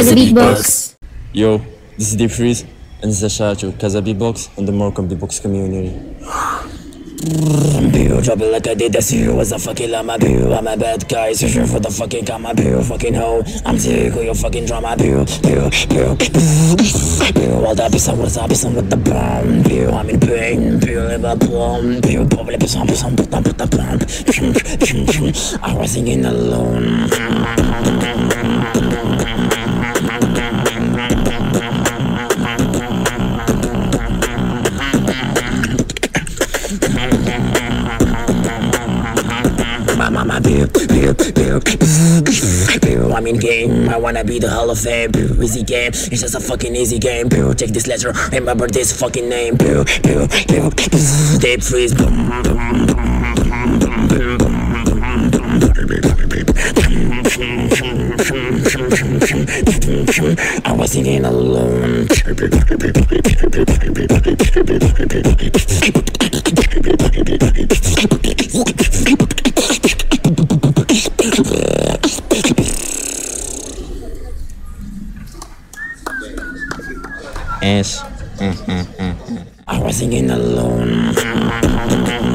Casabeatbox. Yo, this is DeepFreeZe, and this is a shout to Casabeatbox and the Morocco beatbox community. Drop it like I did this year. Was a fucking llama, I'm a bad guy, searching for the fucking comma, fucking hoe. I'm sick of your fucking drama, all that person was up, some with the bomb, I'm in pain, liver plum, probably some put the pump. I was singing alone. Mama, I'm in game, I wanna be the Hall of Fame. Easy game, it's just a fucking easy game. Take this letter, remember this fucking name. DeepFreeZe. I was singing alone. I was singing alone.